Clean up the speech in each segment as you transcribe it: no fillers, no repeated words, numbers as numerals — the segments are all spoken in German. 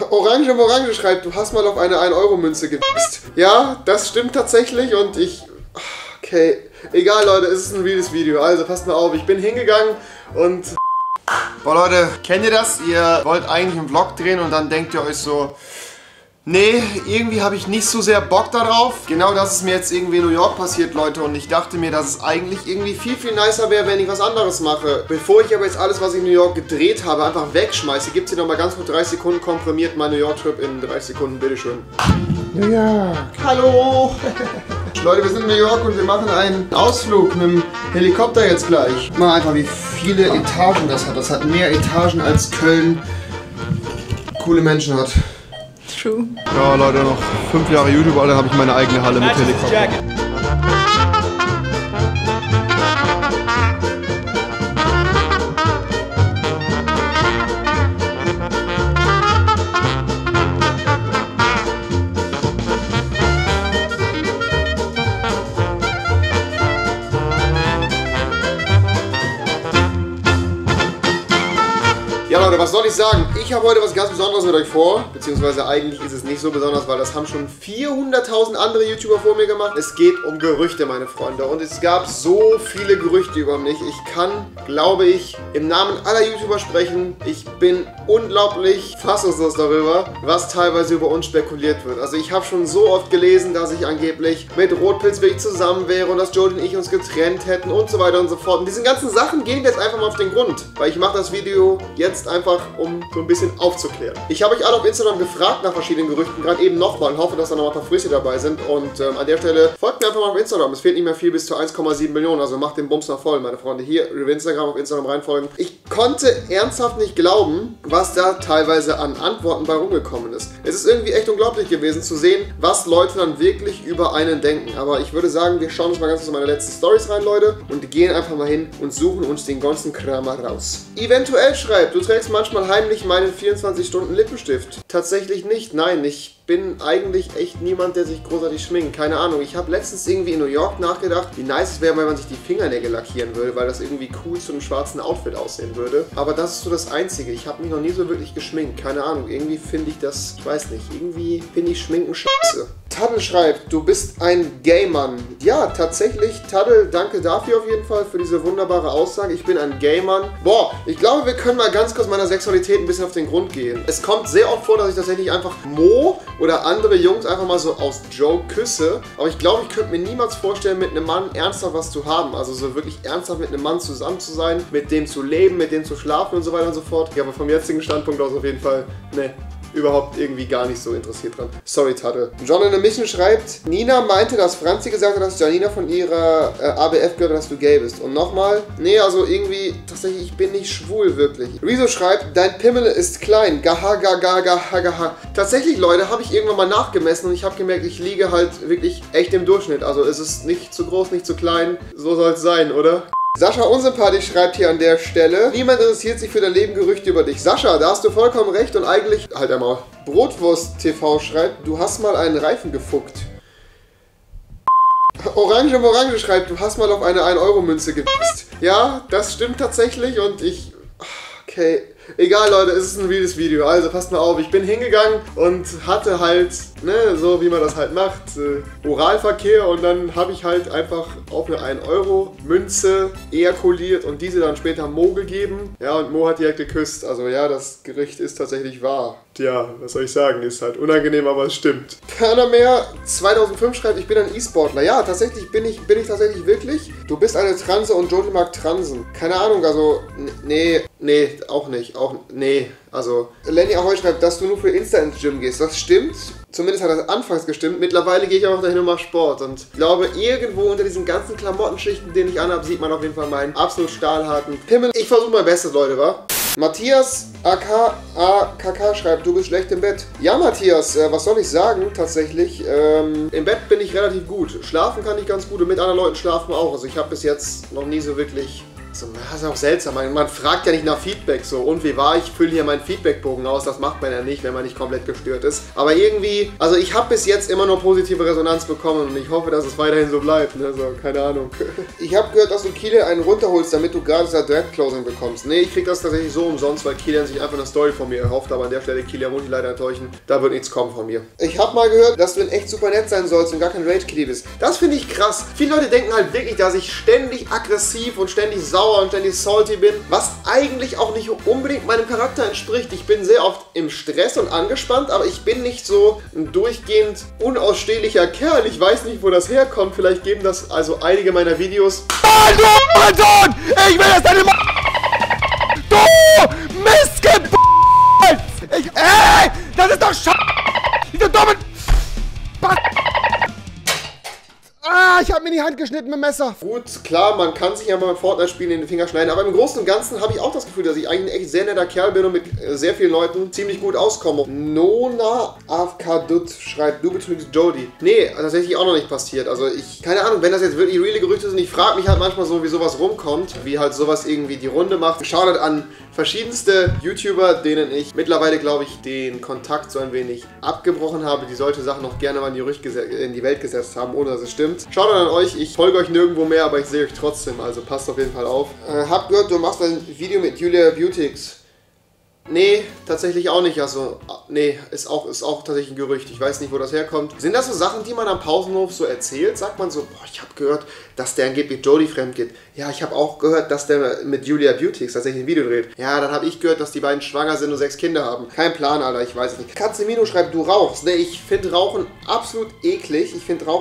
Orange schreibt, du hast mal auf eine 1-Euro-Münze gewichst. Ja, das stimmt tatsächlich und ich... Okay, egal Leute, es ist ein reales Video, also passt mal auf, ich bin hingegangen und... Boah Leute, kennt ihr das? Ihr wollt eigentlich einen Vlog drehen und dann denkt ihr euch so... Nee, irgendwie habe ich nicht so sehr Bock darauf. Genau das ist mir jetzt irgendwie in New York passiert, Leute. Und ich dachte mir, dass es eigentlich irgendwie viel nicer wäre, wenn ich was anderes mache. Bevor ich aber jetzt alles, was ich in New York gedreht habe, einfach wegschmeiße, gibt es hier nochmal ganz kurz 30 Sekunden komprimiert mein New York-Trip in 30 Sekunden, bitteschön. Ja. Hallo! Leute, wir sind in New York und wir machen einen Ausflug mit dem Helikopter jetzt gleich. Mal einfach, wie viele Etagen das hat. Das hat mehr Etagen als Köln coole Menschen hat. True. Ja, Leute, noch 5 Jahre YouTube, dann habe ich meine eigene Halle mit Helikopter. Ja Leute, was soll ich sagen? Ich habe heute was ganz Besonderes mit euch vor, beziehungsweise eigentlich ist es nicht so besonders, weil das haben schon 400.000 andere YouTuber vor mir gemacht. Es geht um Gerüchte, meine Freunde, und es gab so viele Gerüchte über mich. Ich kann, glaube ich, im Namen aller YouTuber sprechen. Ich bin unglaublich fassungslos darüber, was teilweise über uns spekuliert wird. Also ich habe schon so oft gelesen, dass ich angeblich mit Rotpilz wirklich zusammen wäre und dass Jodie und ich uns getrennt hätten und so weiter und so fort. Und diese ganzen Sachen gehen jetzt einfach mal auf den Grund, weil ich mache das Video jetzt einfach, um so ein bisschen aufzuklären. Ich habe euch alle auf Instagram gefragt nach verschiedenen Gerüchten, gerade eben nochmal, und hoffe, dass da noch ein paar Frische dabei sind. Und an der Stelle folgt mir einfach mal auf Instagram. Es fehlt nicht mehr viel bis zu 1,7 Millionen, also macht den Bums noch voll, meine Freunde. Hier, auf Instagram reinfolgen. Ich konnte ernsthaft nicht glauben, was da teilweise an Antworten bei rumgekommen ist. Es ist irgendwie echt unglaublich gewesen zu sehen, was Leute dann wirklich über einen denken. Aber ich würde sagen, wir schauen uns mal ganz kurz in meine letzten Stories rein, Leute, und gehen einfach mal hin und suchen uns den ganzen Kram mal raus. Eventuell schreibt, du trägst manchmal heimlich meinen 24-Stunden-Lippenstift. Tatsächlich nicht, nein, ich bin eigentlich echt niemand, der sich großartig schminkt. Keine Ahnung, ich habe letztens irgendwie in New York nachgedacht, wie nice es wäre, wenn man sich die Fingernägel lackieren würde, weil das irgendwie cool zu einem schwarzen Outfit aussehen würde. Aber das ist so das Einzige. Ich habe mich noch nie so wirklich geschminkt. Keine Ahnung, irgendwie finde ich das, ich weiß nicht, irgendwie finde ich Schminken scheiße. Taddel schreibt, du bist ein Gay-Mann. Ja, tatsächlich, Taddel, danke dafür auf jeden Fall, für diese wunderbare Aussage. Ich bin ein Gay-Mann. Boah, ich glaube, wir können mal ganz kurz meiner Sexualität ein bisschen auf den Grund gehen. Es kommt sehr oft vor, dass ich tatsächlich einfach Mo oder andere Jungs einfach mal so aus Joke küsse. Aber ich glaube, ich könnte mir niemals vorstellen, mit einem Mann ernsthaft was zu haben. Also so wirklich ernsthaft mit einem Mann zusammen zu sein, mit dem zu leben, mit dem zu schlafen und so weiter und so fort. Ja, aber vom jetzigen Standpunkt aus auf jeden Fall, ne. Überhaupt irgendwie gar nicht so interessiert dran. Sorry, Taddel. John in the Mission schreibt, Nina meinte, dass Franzi gesagt hat, dass Janina von ihrer ABF gehört hat, dass du gay bist. Und nochmal, nee, also irgendwie, tatsächlich, ich bin nicht schwul, wirklich. Rezo schreibt, dein Pimmel ist klein. Gaha, gaga, gaha, gaha. Tatsächlich, Leute, habe ich irgendwann mal nachgemessen und ich habe gemerkt, ich liege halt wirklich echt im Durchschnitt. Also es ist nicht zu groß, nicht zu klein. So soll es sein, oder? Sascha Unsympathisch schreibt hier an der Stelle, niemand interessiert sich für dein Leben, Gerüchte über dich. Sascha, da hast du vollkommen recht und eigentlich, halt einmal, Brotwurst TV schreibt, du hast mal einen Reifen gefuckt. Orange schreibt, du hast mal auf eine 1-Euro-Münze gewichst. Ja, das stimmt tatsächlich und ich... Okay, egal Leute, es ist ein reales Video, also passt mal auf, ich bin hingegangen und hatte halt, ne, so wie man das halt macht, Oralverkehr und dann habe ich halt einfach auf eine 1-Euro-Münze ejakuliert und diese dann später Mo gegeben. Ja, und Mo hat direkt geküsst, also ja, das Gerücht ist tatsächlich wahr. Tja, was soll ich sagen, ist halt unangenehm, aber es stimmt. Panamer 2005 schreibt, ich bin ein E-Sportler. Ja, tatsächlich bin ich tatsächlich wirklich. Du bist eine Transe und Jodie mag Transen. Keine Ahnung, also, nee, auch nicht, nee. Also, Lenny Ahoy schreibt, dass du nur für Insta ins Gym gehst. Das stimmt. Zumindest hat das anfangs gestimmt. Mittlerweile gehe ich auch dahin und mache Sport. Und ich glaube, irgendwo unter diesen ganzen Klamottenschichten, den ich anhabe, sieht man auf jeden Fall meinen absolut stahlharten Pimmel. Ich versuche mein Bestes, Leute, wa? Matthias AKK schreibt, du bist schlecht im Bett. Ja, Matthias, was soll ich sagen? Tatsächlich, im Bett bin ich relativ gut. Schlafen kann ich ganz gut und mit anderen Leuten schlafen auch. Also ich habe bis jetzt noch nie so wirklich So, das ist auch seltsam. Man fragt ja nicht nach Feedback so. Und wie war ich? Fülle hier meinen Feedbackbogen aus. Das macht man ja nicht, wenn man nicht komplett gestört ist. Aber irgendwie, also ich habe bis jetzt immer nur positive Resonanz bekommen und ich hoffe, dass es weiterhin so bleibt. Ne? So, keine Ahnung. Ich habe gehört, dass du Kilian einen runterholst, damit du gratis Dread Closing bekommst. Nee, ich krieg das tatsächlich so umsonst, weil Kilian sich einfach eine Story von mir erhofft. Aber an der Stelle, Kilian muss ich leider enttäuschen. Da wird nichts kommen von mir. Ich habe mal gehört, dass du in echt super nett sein sollst und gar kein Rage-Kitty bist. Das finde ich krass. Viele Leute denken halt wirklich, dass ich ständig aggressiv und ständig sauer und ständig salty bin, was eigentlich auch nicht unbedingt meinem Charakter entspricht. Ich bin sehr oft im Stress und angespannt, aber ich bin nicht so ein durchgehend unausstehlicher Kerl. Ich weiß nicht, wo das herkommt. Vielleicht geben das also einige meiner Videos. Du, mein Sohn! Ich will jetzt deine Du Missgeburt! Ey! Das ist doch Diese dummen... Ich habe mir die Hand geschnitten mit dem Messer. Gut, klar, man kann sich ja mal mit Fortnite-Spielen in den Finger schneiden, aber im Großen und Ganzen habe ich auch das Gefühl, dass ich eigentlich ein echt sehr netter Kerl bin und mit sehr vielen Leuten ziemlich gut auskomme. Nona AFK Dutt schreibt, du betrügst Jody. Nee, tatsächlich auch noch nicht passiert. Also keine Ahnung, wenn das jetzt wirklich reale Gerüchte sind, ich frage mich halt manchmal so, wie sowas rumkommt, wie halt sowas irgendwie die Runde macht. Shoutout an verschiedenste YouTuber, denen ich mittlerweile, glaube ich, den Kontakt so ein wenig abgebrochen habe, die solche Sachen noch gerne mal in die Welt gesetzt haben, ohne dass es stimmt. Schaut an euch, ich folge euch nirgendwo mehr, aber ich sehe euch trotzdem, also passt auf jeden Fall auf. Hab gehört, du machst ein Video mit Julia Beautix. Nee, tatsächlich auch nicht. Also, nee, ist auch tatsächlich ein Gerücht. Ich weiß nicht, wo das herkommt. Sind das so Sachen, die man am Pausenhof so erzählt? Sagt man so, boah, ich habe gehört, dass der angeblich Jody fremd geht. Ja, ich habe auch gehört, dass der mit Julia Beautix tatsächlich ein Video dreht. Ja, dann habe ich gehört, dass die beiden schwanger sind und 6 Kinder haben. Kein Plan, Alter, ich weiß es nicht. Katzemino schreibt, du rauchst. Nee, ich finde Rauchen absolut eklig.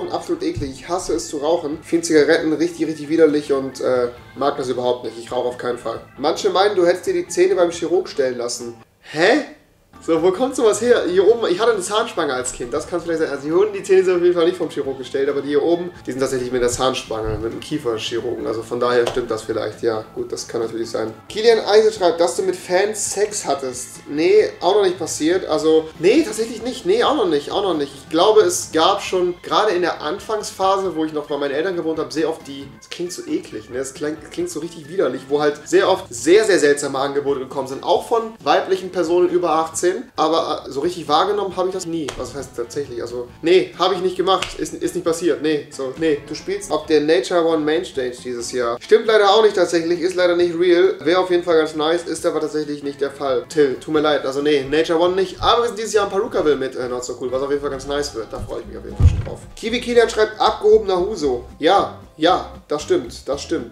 Ich hasse es zu rauchen. Ich finde Zigaretten richtig, richtig widerlich und mag das überhaupt nicht. Ich rauche auf keinen Fall. Manche meinen, du hättest dir die Zähne beim Chirurg stellen lassen. Hä? So, wo kommt sowas her? Hier oben, ich hatte eine Zahnspange als Kind, das kann vielleicht sein. Also hier unten, die Zähne sind auf jeden Fall nicht vom Chirurg gestellt, aber die hier oben, die sind tatsächlich mit der Zahnspange, mit dem Kieferchirurgen. Also von daher stimmt das vielleicht, ja. Gut, das kann natürlich sein. Kilian Eise schreibt, dass du mit Fans Sex hattest. Nee, auch noch nicht passiert. Also, nee, tatsächlich nicht. Nee, auch noch nicht. Ich glaube, es gab schon, gerade in der Anfangsphase, wo ich noch bei meinen Eltern gewohnt habe, sehr oft das klingt so eklig, ne? Das klingt so richtig widerlich, wo halt sehr oft sehr, sehr seltsame Angebote gekommen sind. Auch von weiblichen Personen über 18. Aber so richtig wahrgenommen habe ich das nie. Was heißt tatsächlich? Also, nee, habe ich nicht gemacht. Ist nicht passiert. Nee, so, nee. Du spielst auf der Nature One Mainstage dieses Jahr. Stimmt leider auch nicht tatsächlich. Ist leider nicht real. Wäre auf jeden Fall ganz nice. Ist aber tatsächlich nicht der Fall. Till, tut mir leid. Also, nee, Nature One nicht. Aber wir sind dieses Jahr in Perukaville mit Not So Cool. Was auf jeden Fall ganz nice wird. Da freue ich mich auf jeden Fall schon drauf. Kiwi Kilian schreibt, abgehobener Huso. Ja, das stimmt. Das stimmt.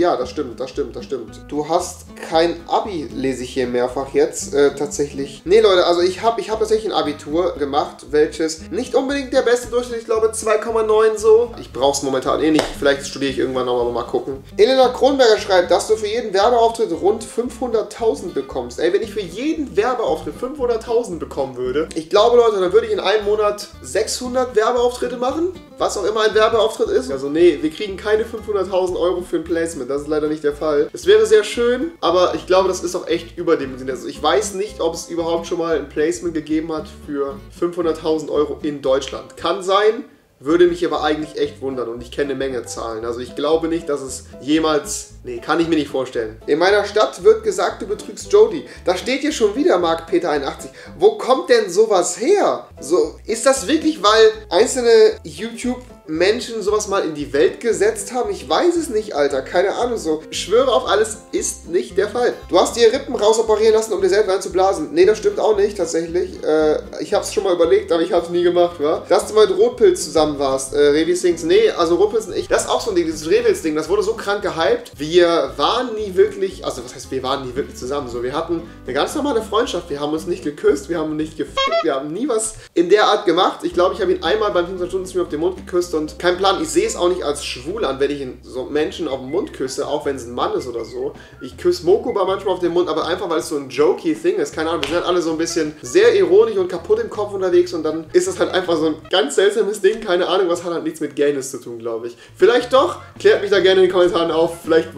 Du hast kein Abi, lese ich hier mehrfach jetzt. Tatsächlich. Nee, Leute, also ich hab tatsächlich ein Abitur gemacht, welches nicht unbedingt der beste Durchschnitt, ich glaube 2,9 so. Ich brauch's momentan eh nicht. Vielleicht studiere ich irgendwann noch, aber mal gucken. Elena Kronberger schreibt, dass du für jeden Werbeauftritt rund 500.000 bekommst. Ey, wenn ich für jeden Werbeauftritt 500.000 bekommen würde, ich glaube, Leute, dann würde ich in einem Monat 600 Werbeauftritte machen. Was auch immer ein Werbeauftritt ist. Also nee, wir kriegen keine 500.000 Euro für ein Placement. Das ist leider nicht der Fall. Es wäre sehr schön, aber ich glaube, das ist auch echt überdimensioniert. Also ich weiß nicht, ob es überhaupt schon mal ein Placement gegeben hat für 500.000 Euro in Deutschland. Kann sein, würde mich aber eigentlich echt wundern und ich kenne eine Menge Zahlen. Also ich glaube nicht, dass es jemals... Nee, kann ich mir nicht vorstellen. In meiner Stadt wird gesagt, du betrügst Jody. Da steht hier schon wieder Mark Peter 81. Wo kommt denn sowas her? So, ist das wirklich, weil einzelne YouTube-Menschen sowas mal in die Welt gesetzt haben? Ich weiß es nicht, Alter. Keine Ahnung so. Ich schwöre auf alles, ist nicht der Fall. Du hast dir Rippen rausoperieren lassen, um dir selbst einzublasen. Nee, das stimmt auch nicht, tatsächlich. Ich habe es schon mal überlegt, aber ich habe es nie gemacht, wa? Dass du mal mit Rotpilz zusammen warst. Revi Sings. Nee, also Rotpilz und ich. Das ist auch so ein Ding, dieses Revils-Ding. Das wurde so krank gehypt. Wir waren nie wirklich, also was heißt, wir waren nie wirklich zusammen. So, wir hatten eine ganz normale Freundschaft. Wir haben uns nicht geküsst, wir haben nicht gefickt, wir haben nie was in der Art gemacht. Ich glaube, ich habe ihn einmal beim 25-Stunden-Stream auf den Mund geküsst und kein Plan. Ich sehe es auch nicht als schwul an, wenn ich so Menschen auf den Mund küsse, auch wenn es ein Mann ist oder so. Ich küsse Mokuba manchmal auf den Mund, aber einfach, weil es so ein jokey Thing ist. Keine Ahnung, wir sind halt alle so ein bisschen sehr ironisch und kaputt im Kopf unterwegs und dann ist das halt einfach so ein ganz seltsames Ding. Keine Ahnung, was hat halt nichts mit Gayness zu tun, glaube ich. Vielleicht doch, klärt mich da gerne in den Kommentaren auf. Vielleicht weiß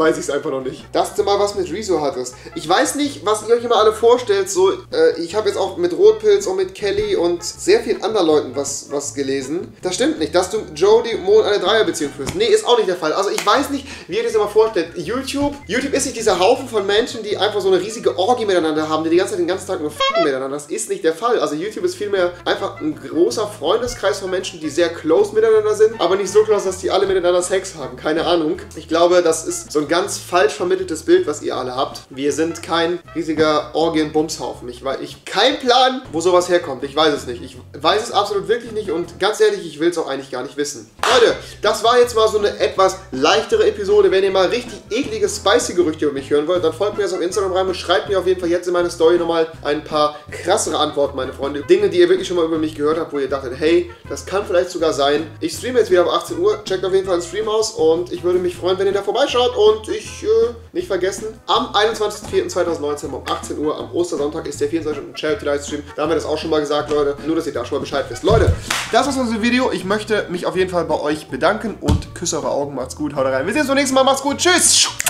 weiß ich es einfach noch nicht. Dass du mal was mit Rezo hattest. Ich weiß nicht, was ihr euch immer alle vorstellt. So, ich habe jetzt auch mit Rotpilz und mit Kelly und sehr vielen anderen Leuten was gelesen. Das stimmt nicht. Dass du Jody Mo eine Dreierbeziehung führst. Nee, ist auch nicht der Fall. Also ich weiß nicht, wie ihr das immer vorstellt. YouTube ist nicht dieser Haufen von Menschen, die einfach so eine riesige Orgie miteinander haben, die die ganze Zeit den ganzen Tag nur f***en miteinander. Das ist nicht der Fall. Also YouTube ist vielmehr einfach ein großer Freundeskreis von Menschen, die sehr close miteinander sind, aber nicht so close, dass die alle miteinander Sex haben. Keine Ahnung. Ich glaube, das ist so ein ganz falsch vermitteltes Bild, was ihr alle habt. Wir sind kein riesiger Orgien-Bumshaufen. Ich kein Plan, wo sowas herkommt. Ich weiß es nicht. Ich weiß es absolut wirklich nicht und ganz ehrlich, ich will es auch eigentlich gar nicht wissen. Leute, das war jetzt mal so eine etwas leichtere Episode. Wenn ihr mal richtig eklige, spicy Gerüchte über mich hören wollt, dann folgt mir jetzt auf Instagram rein und schreibt mir auf jeden Fall jetzt in meine Story nochmal ein paar krassere Antworten, meine Freunde. Dinge, die ihr wirklich schon mal über mich gehört habt, wo ihr dachtet, hey, das kann vielleicht sogar sein. Ich streame jetzt wieder ab 18 Uhr. Checkt auf jeden Fall den Stream aus und ich würde mich freuen, wenn ihr da vorbeischaut. Und nicht vergessen, am 21.04.2019 um 18 Uhr am Ostersonntag ist der 24-Stunden-Charity-Livestream. Da haben wir das auch schon mal gesagt, Leute. Nur, dass ihr da schon mal Bescheid wisst. Leute, das war's von diesem Video. Ich möchte mich auf jeden Fall bei euch bedanken und küsse eure Augen. Macht's gut, haut rein. Wir sehen uns beim nächsten Mal. Macht's gut. Tschüss.